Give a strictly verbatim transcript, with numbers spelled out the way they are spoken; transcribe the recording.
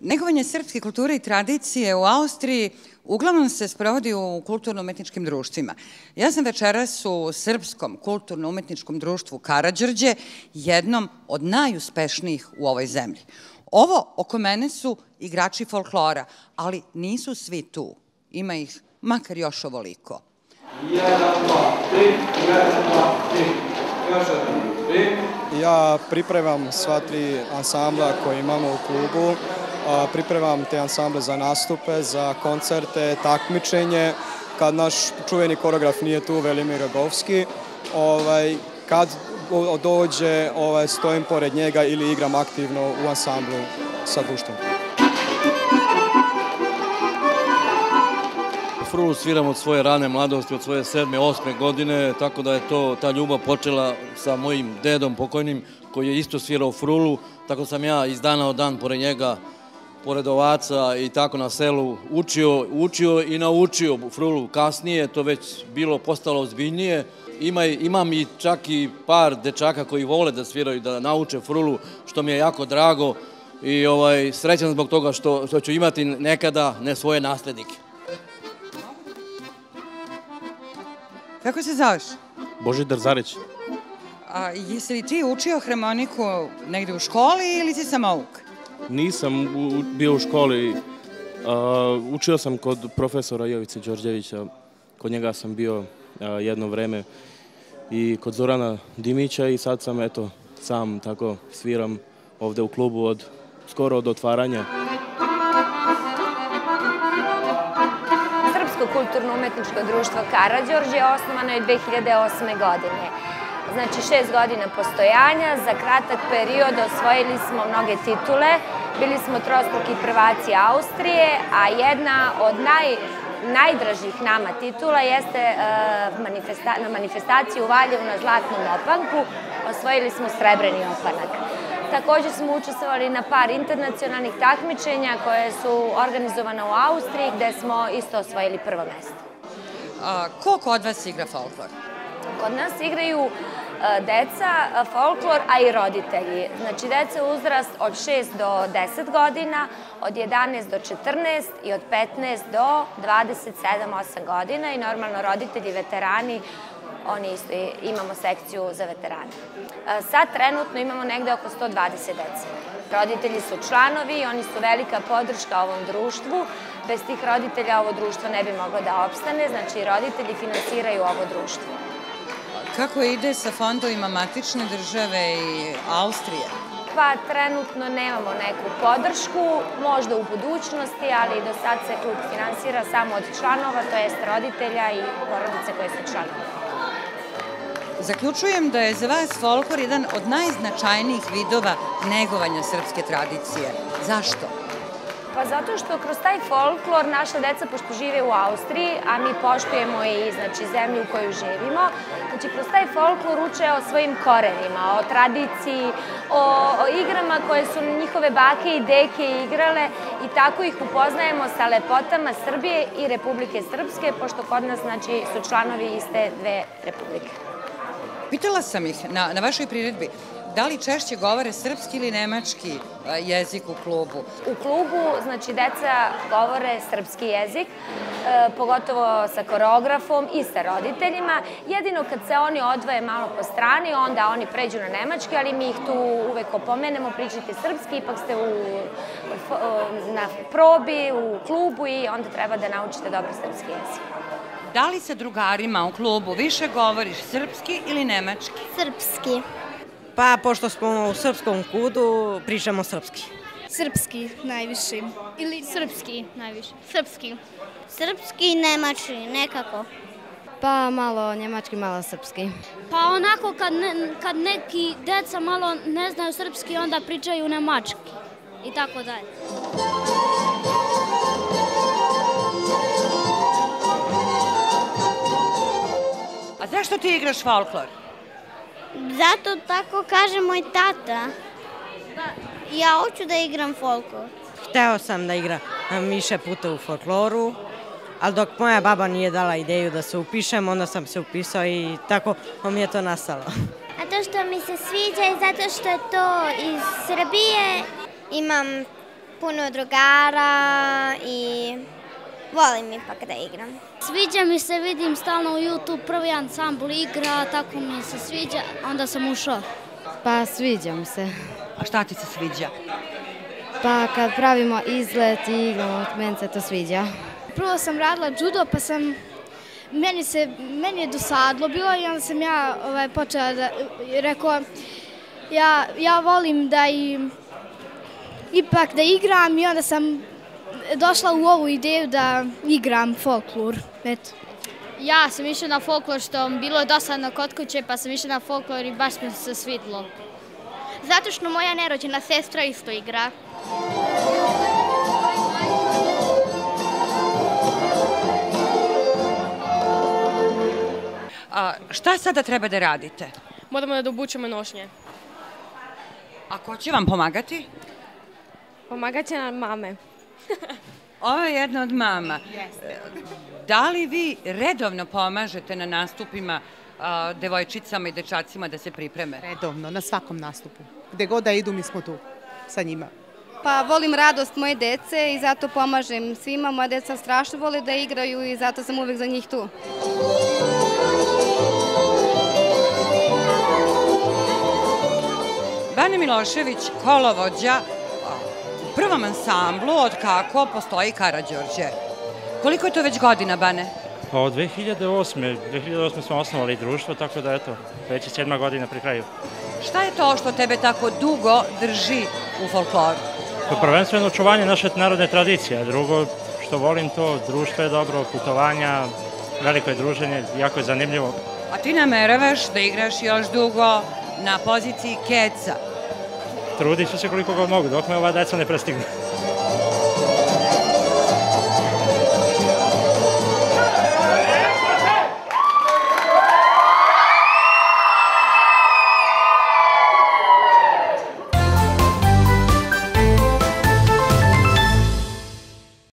Negovanje srpske kulture i tradicije u Austriji uglavnom se sprovodi u kulturno-umetničkim društvima. Ja sam večeras u Srpskom kulturno-umetničkom društvu Karađorđe, jednom od najuspešnijih u ovoj zemlji. Ovo oko mene su igrači folklora, ali nisu svi tu. Ima ih makar još ovoliko. Ja pripremam sva tri ansambla koje imamo u klubu. Pripremam te ansamble za nastupe, za koncerte, takmičenje. Kad naš čuveni koreograf nije tu, Velimir Rogovski, kad dođe, stojim pored njega ili igram aktivno u ansamblu sa društvom. Frulu sviram od svoje rane mladosti, od svoje sedme, osme godine, tako da je to, ta ljubav počela sa mojim dedom pokojnim, koji je isto svirao frulu, tako sam ja iz dana od dan pored njega, pored ovaca i tako na selu učio, učio i naučio frulu. Kasnije to već bilo postalo ozbiljnije. Ima, imam i čak i par dečaka koji vole da sviraju, da nauče frulu, što mi je jako drago i ovaj, srećan zbog toga što, što ću imati nekada ne svoje naslednike. Kako se zoveš? Božidar Zarić. A jesi li ti učio harmoniku negde u školi ili si samouk? Nisam bio u školi. Učio sam kod profesora Jovice Đorđevića. Kod njega sam bio jedno vreme i kod Zorana Dimića i sad sam, eto, sam tako sviram ovde u klubu od skoro od otvaranja. Kulturno-umetničko društvo Karađorđe osnovano je dve hiljade osme. godine. Znači šest godina postojanja, za kratak period osvojili smo mnoge titule, bili smo trostruki prvaci Austrije, a jedna od naj, najdražih nama titula jeste uh, na manifestaciji u Valjevu na Zlatnom opanku, osvojili smo srebreni opanak. Također smo učestvovali na par internacionalnih takmičenja koje su organizovane u Austriji, gde smo isto osvojili prvo mesto. A, ko kod vas igra folklor? Kod nas igraju deca, folklor, a i roditelji. Znači, deca uzrast od šest do deset godina, od jedanaest do četrnaest i od petnaest do dvadeset sedam osam godina i normalno roditelji, veterani, oni isto imamo sekciju za veterane. Sad trenutno imamo negde oko sto dvadeset dece. Roditelji su članovi, oni su velika podrška ovom društvu. Bez tih roditelja ovo društvo ne bi moglo da opstane, znači roditelji finansiraju ovo društvo. Kako ide sa fondovima matične države i Austrije? Pa trenutno nemamo neku podršku, možda u budućnosti, ali do sad se klub finansira samo od članova, to jest roditelja i porodice koje su članovi. Zaključujem da je za vas folklor jedan od najznačajnijih vidova negovanja srpske tradicije. Zašto? Pa zato što kroz taj folklor naša deca, pošto žive u Austriji, a mi poštujemo i znači, zemlju u kojoj živimo, znači kroz taj folklor uče o svojim korenima, o tradiciji, o, o igrama koje su njihove bake i deke igrale i tako ih upoznajemo sa lepotama Srbije i Republike Srpske, pošto kod nas znači, su članovi iste dve republike. Pitala sam ih na, na vašoj priredbi, da li češće govore srpski ili nemački jezik u klubu? U klubu, znači, deca govore srpski jezik, e, pogotovo sa koreografom i sa roditeljima. Jedino kad se oni odvoje malo po strani, onda oni pređu na nemački, ali mi ih tu uvek opomenemo, pričajte srpski, ipak ste u, na probi, u klubu i onda treba da naučite dobro srpski jezik. Da li sa drugarima u klubu više govoriš srpski ili nemački? Srpski. Pa, pošto smo u srpskom kudu, pričamo srpski. Srpski najviše. Ili srpski najviše. Srpski. Srpski i nemački, nekako. Pa malo njemački, malo srpski. Pa onako kad, ne, kad neki deca malo ne znaju srpski, onda pričaju nemački. I tako dalje. A zašto ti igraš folklor? Zato tako kaže moj tata. Ja hoću da igram folklor. Hteo sam da igram više puta u folkloru, ali dok moja baba nije dala ideju da se upišem, onda sam se upisao i tako mi je to nastalo. Zato što mi se sviđa i zato što je to iz Srbije. Imam puno drugara i volim ipak da igram. Sviđa mi se, vidim stalno u YouTube, prvi ansambl igra, tako mi se sviđa, onda sam ušao. Pa sviđa mi se. A šta ti se sviđa? Pa kad pravimo izlet i igramo, meni se to sviđa. Prvo sam radila judo, pa sam, meni, se, meni je dosadlo bilo i onda sam ja ovaj, počela da, rekao, ja, ja volim da i, ipak da igram i onda sam došla u ovu ideju da igram folklor. Eto. Ja sam išla na folklor što bilo je dosadno kod kuće, pa sam išla na folklor i baš mi se svidlo. Zato što moja nerođena sestra isto igra. A šta sada treba da radite? Moramo da obučemo nošnje. A ko će vam pomagati? Pomagat će nam mame. Ovo je jedna od mama. Da li vi redovno pomažete na nastupima a, devojčicama i dečacima da se pripreme? Redovno, na svakom nastupu. Gde god da idu, mi smo tu sa njima. Pa volim radost moje dece i zato pomažem svima. Moja deca strašno vole da igraju i zato sam uvek za njih tu. Bane Milošević, kolovođa u prvom ansamblu od kako postoji Karađorđe. Koliko je to već godina, Bane? Pa od dve hiljade osme. dve hiljade osme smo osnovali društvo, tako da eto, već je sedma godina pri kraju. Šta je to što tebe tako dugo drži u folkloru? To prvenstveno očuvanje naše narodne tradicije, a drugo što volim to, društvo je dobro, putovanja, veliko je druženje, jako je zanimljivo. A ti nameravaš da igraš još dugo na poziciji keca? Trudit ću se koliko god mogu, dok me ova deca ne prestignu.